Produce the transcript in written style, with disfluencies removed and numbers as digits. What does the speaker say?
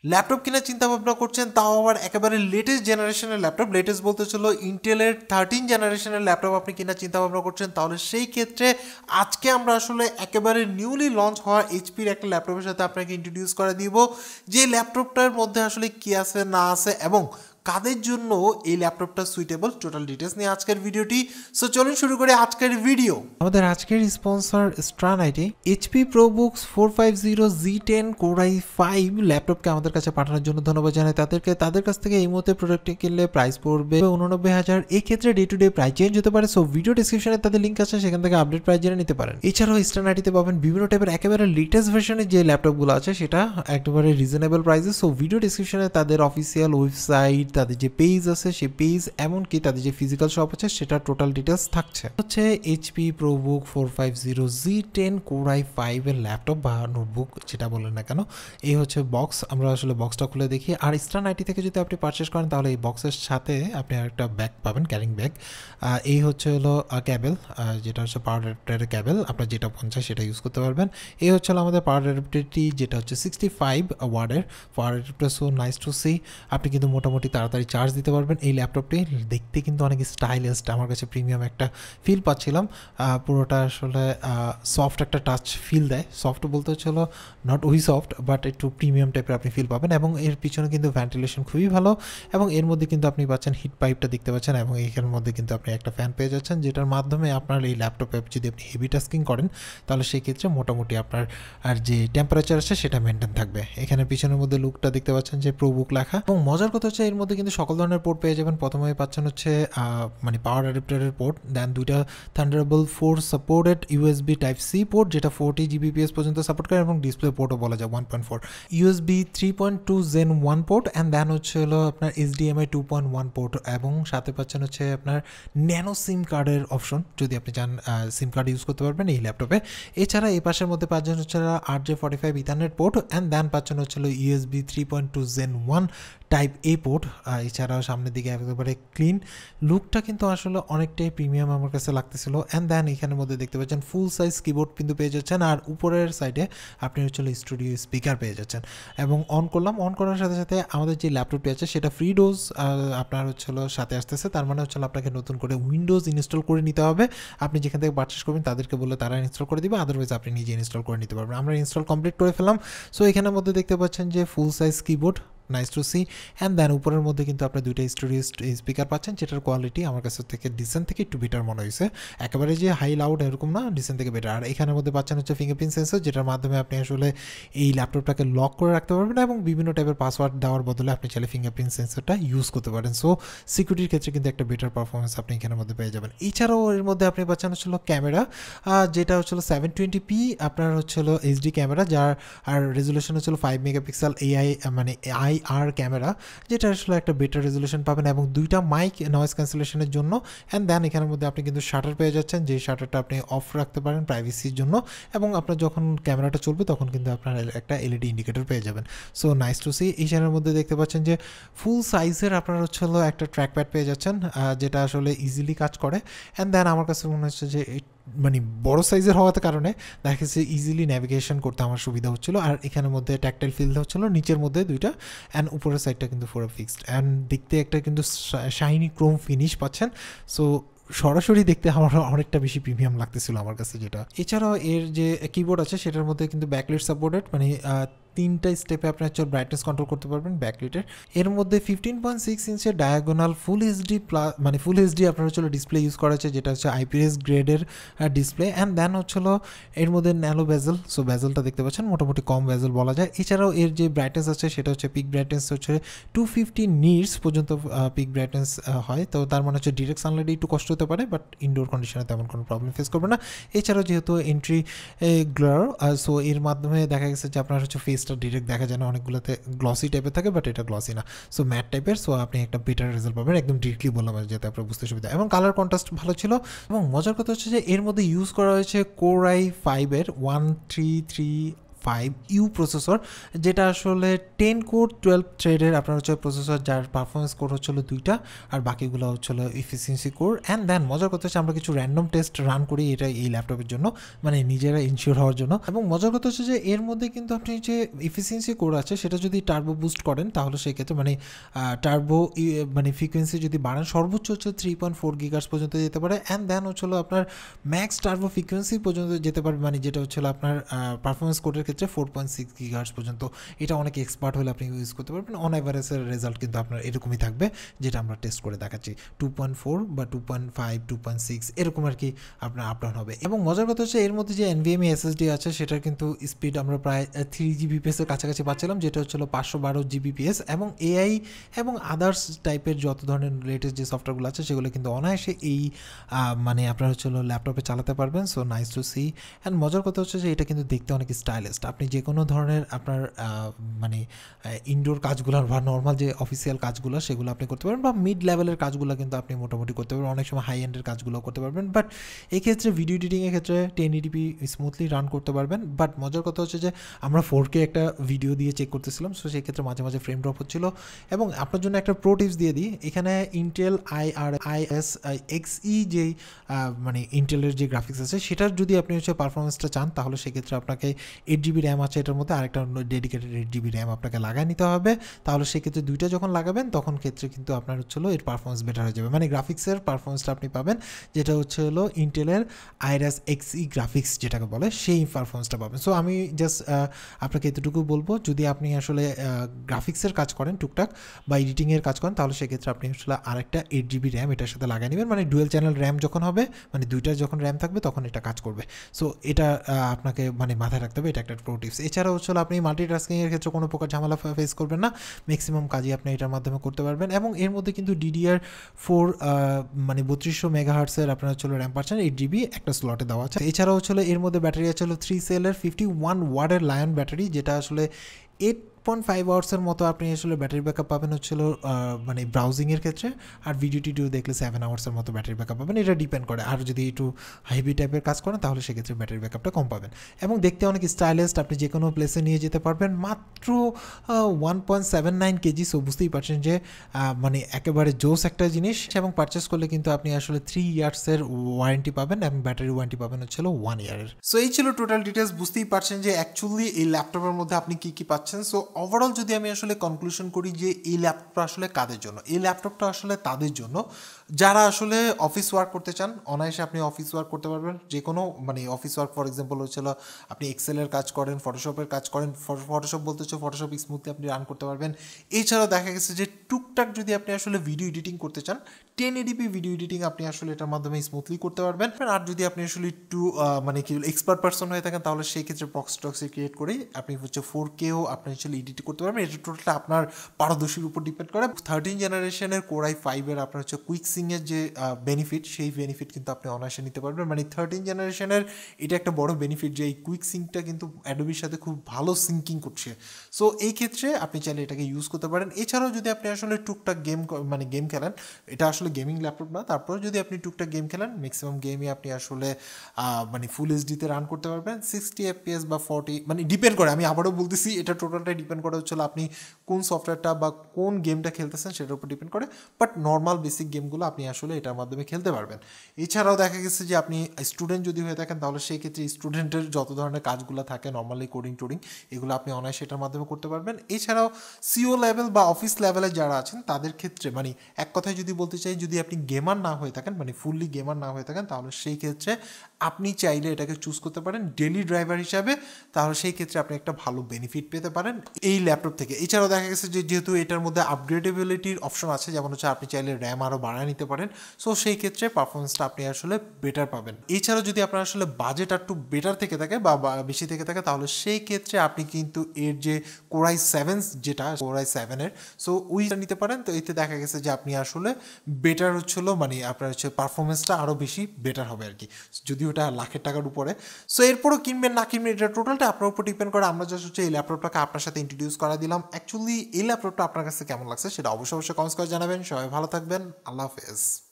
Laptop কেনার চিন্তা ভাবনা করছেন, তাও আবার একেবারে লেটেস্ট জেনারেশনের ল্যাপটপ। লেটেস্ট বলতে চলো ইন্টেলের 13 জেনারেশনের ল্যাপটপ আপনি কেনার চিন্তা ভাবনা করছেন, তাহলে সেই ক্ষেত্রে আজকে আমরা আসলে একেবারে নিউলি লঞ্চ হওয়া এইচপির একটা ল্যাপটপের সাথে আপনাকে ইন্ট্রোডিউস করে দিব, যে ল্যাপটপটার মধ্যে আসলে কী আছে না আছে এবং কাদের জন্য এই ল্যাপটপটা সুইটেবল, টোটাল ডিটেলস নিয়ে আজকের ভিডিওটি। সো চলুন শুরু করে আজকের ভিডিও। আমাদের আজকের স্পন্সর স্ট্রান IT HP ProBooks 450 G10 Core i5 ল্যাপটপকে আমাদের কাছে পাঠানোর জন্য ধন্যবাদ জানাই তাদের কাছ থেকে এই মুহূর্তে প্রোডাক্টটি কিনলে প্রাইস পড়বে 89,000। এই ক্ষেত্রে day to day price change হতে পারে, সো ভিডিও ডিসক্রিপশনে তাদের লিঙ্ক আছে, সেখান থেকে আপডেট প্রাইস জেনে নিতে পারেন। এছাড়াও স্ট্রান আইটিতে পাবেন বিভিন্ন টাইপের একেবারে লেটেস্ট ভার্সনের যে ল্যাপটপগুলো আছে সেটা একেবারে রিজনেবল প্রাইসে। সো ভিডিও ডিসক্রিপশনে তাদের অফিসিয়াল ওয়েবসাইট, তাদের যে পেজ আছে সেই পেজ, এমনকি তাদের যে ফিজিক্যাল শপ আছে সেটা টোটাল ডিটেলস থাকছে। হচ্ছে HP ProBook 450 G10 Core i5 এর ল্যাপটপ বা নোটবুক যেটা বলেন না কেন, এই হচ্ছে বক্স। আমরা আসলে বক্সটা খুলে দেখি। আর স্ট্রান আইটি থেকে যদি আপনি পারচেস করেন তাহলে এই বক্সের সাথে আপনি একটা ব্যাগ পাবেন, ক্যারিং ব্যাগ। এই হচ্ছে হলো ক্যাবেল, যেটা হচ্ছে পাওয়ার অ্যাডাপ্টারের ক্যাবেল, আপনার যেটা পঞ্চাশ সেটা ইউজ করতে পারবেন। এই হচ্ছে আমাদের পাওয়ার অ্যাডাপ্টারটি, যেটা হচ্ছে 65 ওয়াটের power adapter. So nice to see, আপনি কিন্তু মোটামুটি তাড়াতাড়ি চার্জ দিতে পারবেন। এই ল্যাপটপটি দেখতে কিন্তু অনেক স্টাইলিস্ট, আমার কাছে প্রিমিয়াম একটা ফিল পাচ্ছিলাম। পুরোটা আসলে সফট একটা টাচ ফিল দেয়। সফট বলতে হচ্ছিল নট ওই সফট, বাট একটু প্রিমিয়াম টাইপের আপনি ফিল পাবেন। এবং এর পিছনে কিন্তু ভেন্টিলেশন খুবই ভালো, এবং এর মধ্যে কিন্তু আপনি পাচ্ছেন হিট পাইপটা দেখতে পাচ্ছেন, এবং এখানের মধ্যে কিন্তু আপনি একটা ফ্যান পেয়ে যাচ্ছেন, যেটার মাধ্যমে আপনার এই ল্যাপটপে যদি আপনি হেভি টাস্কিং করেন তাহলে সেই ক্ষেত্রে মোটামুটি আপনার আর যে টেম্পারেচার আছে সেটা মেনটেন থাকবে। এখানে পিছনের মধ্যে লুকটা দেখতে পাচ্ছেন যে প্রোবুক লেখা, এবং মজার কথা হচ্ছে এর মধ্যে কিন্তু সকল ধরনের পোর্ট পেয়ে যাবেন। প্রথমে পাচ্ছেন হচ্ছে মানে পাওয়ার অ্যাডাপ্টারের পোর্ট, দেন দুইটা Thunderbolt 4 supported USB Type-C port, যেটা 40 Gbps পর্যন্ত সাপোর্ট করে, এবং ডিসপ্লে পোর্টও বলা যায় 1.4, USB 3.2 Gen 1 port, and then হচ্ছে হলো আপনার HDMI 2.1 পোর্ট, এবং সাথে পাচ্ছেন হচ্ছে আপনার ন্যানো সিম কার্ডের অপশন, যদি আপনি চান সিম কার্ড ইউজ করতে পারবেন এই ল্যাপটপে। এছাড়া এই পাশের মধ্যে পাচ্ছেন হচ্ছে RJ45 ইথারনেট পোর্ট, অ্যান্ড দেন পাচ্ছেন হচ্ছে USB 3.2 Gen 1 Type-A পোর্ট। এছাড়াও সামনের দিকে একেবারে ক্লিন লুকটা কিন্তু আসলে অনেকটাই প্রিমিয়াম আমার কাছে লাগতেছিল। অ্যান্ড দেন এখানের মধ্যে দেখতে পাচ্ছেন ফুল সাইজ কিবোর্ড কিন্তু পেয়ে যাচ্ছেন, আর উপরের সাইডে আপনি হচ্ছে স্টুডিও স্পিকার পেয়ে যাচ্ছেন। এবং অন করলাম, অন করার সাথে সাথে আমাদের যে ল্যাপটপটি আছে সেটা ফ্রি ডোজ আপনার হচ্ছে সাথে আসতেছে। তার মানে হচ্ছে আপনাকে নতুন করে উইন্ডোজ ইনস্টল করে নিতে হবে। আপনি যেখান থেকে পারচেস করবেন তাদেরকে বললে তারা ইনস্টল করে দিবে, আদারওয়াইজ আপনি নিজে ইনস্টল করে নিতে পারবেন। আমরা ইনস্টল কমপ্লিট করে ফেলাম। সো এখানের মধ্যে দেখতে পাচ্ছেন যে full size keyboard, nice to see. And then উপরের মধ্যে কিন্তু আপনি দুইটা স্টুডিও স্পিকার পাচ্ছেন, যেটার কোয়ালিটি আমার কাছে থেকে ডিসেন্ট থেকে একটু বেটার মনে হয়েছে, একেবারে যে হাই লাউড এরকম না, ডিসেন্ট থেকে বেটার। আর এখানের মধ্যে পাচ্ছেন হচ্ছে ফিঙ্গারপ্রিন্ট সেন্সর, যেটার মাধ্যমে আপনি আসলে এই ল্যাপটপটাকে লক করে রাখতে পারবেন, এবং বিভিন্ন টাইপের পাসওয়ার্ড দেওয়ার বদলে আপনি চাইলে ফিঙ্গারপ্রিন্ট সেন্সরটা ইউজ করতে পারেন। সো সিকিউরিটির ক্ষেত্রে কিন্তু একটা বেটার পারফরমেন্স আপনি এখানের মধ্যে পেয়ে যাবেন। এছাড়াও এর মধ্যে আপনি পাচ্ছেন হচ্ছিল ক্যামেরা, যেটা হচ্ছিল 720p আপনার হচ্ছিল HD ক্যামেরা, যার আর রেজুলেশন হচ্ছিল 5 মেগাপিক্সেল মানে IR ক্যামেরা, যেটা আসলে একটা বেটার রেজুলেশন পাবেন, এবং দুইটা মাইক নয়েজ ক্যান্সেলেশনের জন্য। অ্যান্ড দেন এখানের মধ্যে আপনি কিন্তু শাটার পেয়ে যাচ্ছেন, যে শাটারটা আপনি অফ রাখতে পারেন প্রাইভেসির জন্য, এবং আপনার যখন ক্যামেরাটা চলবে তখন কিন্তু আপনার একটা LED ইন্ডিকেটর পেয়ে যাবেন। So nice to see. এই শাটারের মধ্যে দেখতে পাচ্ছেন যে ফুল সাইজের আপনার হচ্ছে একটা ট্র্যাকপ্যাড পেয়ে যাচ্ছেন, যেটা আসলে ইজিলি কাজ করে। অ্যান্ড দেন আমার কাছে মনে হচ্ছে যে মানে বড় সাইজের হওয়ার কারণে দেখা যাচ্ছে ইজিলি ন্যাভিগেশন করতে আমার সুবিধা হচ্ছিলো। আর এখানের মধ্যে ট্যাকটাইল ফিল হচ্ছিলো, নিচের মধ্যে দুইটা, অ্যান্ড উপরের সাইডটা কিন্তু পুরো ফিক্সড, অ্যান্ড দেখতে একটা কিন্তু শাইনি ক্রোম ফিনিশ পাচ্ছেন। সো সরাসরি দেখতে আমার অনেকটা বেশি প্রিমিয়াম লাগতেছিল আমার কাছে যেটা। এছাড়াও এর যে কিবোর্ড আছে সেটার মধ্যে কিন্তু ব্যাকলাইট সাপোর্টেড, মানে 3টা স্টেপে আপনি হচ্ছে ব্রাইটনেস কন্ট্রোল করতে পারবেন ব্যাকলাইটের। এর মধ্যে 15.6 ইঞ্চের ডায়াগোনাল ফুল এইচডি মানে ফুল এইচডি আপনার হচ্ছে ডিসপ্লে ইউজ করা আছে, যেটা হচ্ছে IPS গ্রেডের ডিসপ্লে। অ্যান্ড দেন হচ্ছিল এর মধ্যে ন্যালো বেজেল, সো বেজেলটা দেখতে পাচ্ছেন মোটামুটি কম বেজেল বলা যায়। এছাড়াও এর যে ব্রাইটনেস আছে সেটা হচ্ছে পিক ব্রাইটনেস হচ্ছে 250 নিটস পর্যন্ত পিক ব্রাইটনেস হয়। তো তার মানে হচ্ছে ডিরেক্ট সানলাইটে একটু কষ্ট হতে পারে, বাট ইনডোর কন্ডিশনে তেমন কোনো প্রবলেম ফেস করবে না। এছাড়াও যেহেতু এন্ট্রি গ্লার, সো এর মাধ্যমে দেখা গেছে যে আপনার হচ্ছে ফেসটা ডিরেক্ট দেখা যায় না, অনেকগুলোতে গ্লসি টাইপের থাকে, বাট এটা গ্লসি না, সো ম্যাট টাইপের। সো আপনি একটা বেটার রেজাল্ট পাবেন, একদম ডিরেক্টলি বললাম যাতে আপনার বুঝতে সুবিধা। এবং কালার কন্ট্রাস্ট ভালো ছিল। এবং মজার কথা হচ্ছে যে এর মধ্যে ইউজ করা হয়েছে Core i5 এর 133 3.5U প্রসেসর, যেটা আসলে 10 কোর 12 থ্রেডের আপনার হচ্ছে প্রসেসর, যার পারফরমেন্স কোর হচ্ছিল 2টা, আর বাকিগুলো হচ্ছিল এফিসিয়েন্সি কোর। অ্যান্ড দেন মজার কথা হচ্ছে আমরা কিছু র্যান্ডম টেস্ট রান করি এটা এই ল্যাপটপের জন্য, মানে নিজেরা ইনশিওর হওয়ার জন্য। এবং মজার কথা হচ্ছে যে এর মধ্যে কিন্তু আপনি যে এফিসিয়েন্সি কোর আছে সেটা যদি টার্বো বুস্ট করেন তাহলে সেক্ষেত্রে মানে টার্বো মানে ফ্রিকোয়েন্সি যদি বাড়ান সর্বোচ্চ হচ্ছে 3.4 গিগার্স পর্যন্ত যেতে পারে। অ্যান্ড দেন হচ্ছিল আপনার ম্যাক্স টার্বো ফ্রিকোয়েন্সি পর্যন্ত যেতে পারবে, মানে যেটা হচ্ছিল আপনার পারফরমেন্স কোডের ক্ষেত্রে 4.6 গিগার্স পর্যন্ত। এটা অনেক এক্সপার্ট হলে আপনি ইউজ করতে পারবেন। অন অ্যাভারেজের রেজাল্ট কিন্তু আপনার এরকমই থাকবে, যেটা আমরা টেস্ট করে দেখাচ্ছি। 2.4 বা 2.5 2.6 এরকম আর কি আপনার আপ ডাউন হবে। এবং মজার কথা হচ্ছে এর মধ্যে যে NVMe SSD আছে সেটার কিন্তু স্পিড আমরা প্রায় 3 Gbps এর কাছাকাছি পাচ্ছিলাম, যেটা হচ্ছিল 512 Gbps। এবং AI এবং আদার্স টাইপের যত ধরনের লেটেস্ট যে সফটওয়্যারগুলো আছে সেগুলো কিন্তু অনায়াসে এই মানে আপনার হচ্ছিল ল্যাপটপে চালাতে পারবেন। So nice to see. And মজার কথা হচ্ছে যে এটা কিন্তু দেখতে অনেক স্টাইলিস্ট। আপনি যে কোনো ধরনের আপনার মানে ইনডোর কাজগুলো বা নর্মাল যে অফিসিয়াল কাজগুলো সেগুলো আপনি করতে পারবেন, বা মিড লেভেলের কাজগুলো কিন্তু আপনি মোটামুটি করতে পারবেন, অনেক সময় হাই এন্ডের কাজগুলো করতে পারবেন। বাট এক্ষেত্রে ভিডিও এডিটিংয়ের ক্ষেত্রে 1080p স্মুথলি রান করতে পারবেন। বাট মজার কথা হচ্ছে যে আমরা 4K একটা ভিডিও দিয়ে চেক করতেছিলাম, সো সেই ক্ষেত্রে মাঝে মাঝে ফ্রেম ড্রপ হচ্ছিল। এবং আপনার জন্য একটা প্রো টিপস দিয়ে দিই, এখানে ইন্টেল IS XE যেই মানে ইন্টেলের যে গ্রাফিক্স আছে সেটার যদি আপনি হচ্ছে পারফরমেন্সটা চান তাহলে সেক্ষেত্রে আপনাকে 8GB র্যাম আছে এটার মধ্যে, আরেকটা ডেডিকেটেড 8GB র্যাম আপনাকে লাগাই নিতে হবে। তাহলে সেক্ষেত্রে দুইটা যখন লাগাবেন তখন ক্ষেত্রে কিন্তু আপনার হচ্ছিল এর পারফরমেন্স বেটার হয়ে যাবে, মানে গ্রাফিক্সের পারফরমেন্সটা আপনি পাবেন যেটা হচ্ছে হলো ইন্টেলের IS XE গ্রাফিক্স যেটাকে বলে সেই পারফরমেন্সটা পাবেন। সো আমি জাস্ট আপনাকে এতটুকু বলবো, যদি আপনি আসলে গ্রাফিক্সের কাজ করেন টুকটাক বা এডিটিংয়ের কাজ করেন তাহলে সেক্ষেত্রে আপনি আসলে আরেকটা 8GB র্যাম এটার সাথে লাগিয়ে নেবেন, মানে ডুয়েল চ্যানেল র্যাম যখন হবে, মানে দুইটা যখন র্যাম থাকবে তখন এটা কাজ করবে। সো এটা আপনাকে মানে মাথায় রাখতে হবে, এটা একটা প্রো টিপস। এছাড়াও হচ্ছে আপনি মাল্টিটাস্কিংয়ের ক্ষেত্রে কোনো প্রকার ঝামেলা ফেস করবেন না, ম্যাক্সিমাম কাজই আপনি এটার মাধ্যমে করতে পারবেন। এবং এর মধ্যে কিন্তু DDR4 মানে 3200 মেগাহার্টসের আপনার হচ্ছে র্যাম পাচ্ছেন, 8GB একটা স্লটে দেওয়া আছে। এছাড়াও হচ্ছে এর মধ্যে ব্যাটারি আছে 3 সেলের 51 ওয়াটের লায়ন ব্যাটারি, যেটা আসলে 8.5 আওয়ার্সের মতো আপনি আসলে ব্যাটারি ব্যাকআপ পাবেন হচ্ছিল মানে ব্রাউজিংয়ের ক্ষেত্রে। আর ভিডিও টিডিও দেখলে 7 আওয়ার্সের মতো ব্যাটারি ব্যাকআপ পাবেন, এটা ডিপেন্ড করে। আর যদি একটু হেভি টাইপের কাজ করেন তাহলে সেক্ষেত্রে ব্যাটারি ব্যাকআপটা কম পাবেন। এবং দেখতে অনেক স্টাইলিস্ট, আপনি যে কোনো প্লেসে নিয়ে যেতে পারবেন। মাত্র 1.79 কেজি, সো বুঝতেই পারছেন যে মানে একেবারে জোস একটা জিনিস। এবং পারচেস করলে কিন্তু আপনি আসলে 3 ইয়ার্সের ওয়ারেন্টি পাবেন এবং ব্যাটারি ওয়ারেন্টি পাবেন হচ্ছিল 1 ইয়ারের। সো এই ছিল টোটাল ডিটেলস। বুঝতেই পারছেন যে অ্যাকচুয়ালি এই ল্যাপটপের মধ্যে আপনি কী কী পাচ্ছেন। সো ওভারঅল যদি আমি আসলে কনক্লুশন করি যে এই ল্যাপটপটা আসলে কাদের জন্য, এই ল্যাপটপটা আসলে তাদের জন্য যারা আসলে অফিস ওয়ার্ক করতে চান। অনায়াসে আপনি অফিস ওয়ার্ক করতে পারবেন, যে কোনো মানে অফিস ওয়ার্ক ফর এক্সাম্পল হচ্ছিল আপনি এক্সেলের কাজ করেন, ফটোশপের কাজ করেন, ফটোশপ বলতে হচ্ছে ফটোশপ স্মুথলি আপনি রান করতে পারবেন। এছাড়াও দেখা গেছে যে টুকটাক যদি আপনি আসলে ভিডিও এডিটিং করতে চান, 1080p ভিডিও এডিটিং আপনি আসলে এটার মাধ্যমে স্মুথলি করতে পারবেন। আর যদি আপনি আসলে একটু মানে কি এক্সপার্ট পার্সন হয়ে থাকেন তাহলে সেই ক্ষেত্রে বক্স টক্সে ক্রিয়েট করেই আপনি হচ্ছে 4Kও আপনি আসলে এডিট করতে পারবেন। এটা টোটালটা আপনার পারদর্শীর উপর ডিপেন্ড করে। 13 জেনারেশনের Core i5-এর আপনার হচ্ছে কুইক সিংয়ের যে বেনিফিট, সেই বেনিফিট কিন্তু আপনি অনায়াসে নিতে পারবেন। মানে 13 জেনারেশনের এটা একটা বড় বেনিফিট যে এই কুইক সিঙ্কটা কিন্তু অ্যাডোবির সাথে খুব ভালো সিঙ্কিং করছে। সো এই ক্ষেত্রে আপনি চাইলে এটাকে ইউজ করতে পারেন। এছাড়াও যদি আপনি আসলে টুকটাক মানে গেম খেলেন, এটা আসলে গেমিং ল্যাপটপ না, তারপরে যদি আপনি টুকটাক গেম খেলেন, ম্যাক্সিমাম গেমই আপনি আসলে মানে ফুল এইচডিতে রান করতে পারবেন। 60 FPS বা 40, মানে ডিপেন্ড করে, আমি আবারও বলতেছি এটা টোটালটাই ডিপেন্ড করে হচ্ছিল আপনি কোন সফটওয়্যারটা বা কোন গেমটা খেলতেছেন সেটার উপর ডিপেন্ড করে। বাট নর্মাল বেসিক গেমগুলো আপনি আসলে এটার মাধ্যমে খেলতে পারবেন। এছাড়াও দেখা গেছে যে আপনি স্টুডেন্ট যদি হয়ে থাকেন তাহলে সেই ক্ষেত্রে স্টুডেন্টের যত ধরনের কাজগুলো থাকে নর্মালি কোডিং টোডিং, এগুলো আপনি অনায়াসে এটার মাধ্যমে করতে পারবেন। এছাড়াও সিও লেভেল বা অফিস লেভেলে যারা আছেন তাদের ক্ষেত্রে মানে এক কথায় যদি বলতে চাই, যদি আপনি গেমার না হয়ে থাকেন, মানে ফুললি গেমার না হয়ে থাকেন, তাহলে সেই ক্ষেত্রে আপনি চাইলে এটাকে চুজ করতে পারেন ডেলি ড্রাইভার হিসাবে। তাহলে সেই ক্ষেত্রে আপনি একটা ভালো বেনিফিট পেতে পারেন এই ল্যাপটপ থেকে। এছাড়াও দেখা গেছে যে যেহেতু এটার মধ্যে আপগ্রেডেবিলিটির অপশন আছে, যেমন হচ্ছে আপনি চাইলে র্যাম আরও বাড়ায় নিতে পারেন। সো সেই ক্ষেত্রে পারফরমেন্সটা আপনি আসলে বেটার পাবেন। এছাড়াও যদি আপনার আসলে বাজেট একটু বেটার থেকে থাকে বা বেশি থেকে থাকে, তাহলে সেই ক্ষেত্রে আপনি কিন্তু এর যে Core i7 যেটা Core i7-এর, সো ওইটা নিতে পারেন। তো এতে দেখা গেছে যে আপনি আসলে বেটার হচ্ছিল, মানে আপনার হচ্ছে পারফরমেন্সটা আরও বেশি বেটার হবে আর কি, যদি ওটা লাখের টাকার উপরে। সো এরপরও কিনবেন না কিনবেন এটা টোটালটা আপনার উপর ডিপেন্ড করে। আমরা জাস্ট হচ্ছে এই ল্যাপটপটাকে আপনার সাথে ইন্ট্রোডিউস করা দিলাম। অ্যাকচুয়ালি এই ল্যাপটপটা আপনার কাছে কেমন লাগছে সেটা অবশ্যই কমেন্টস করে জানাবেন। সবাই ভালো থাকবেন, আল্লাহ হাফেজ।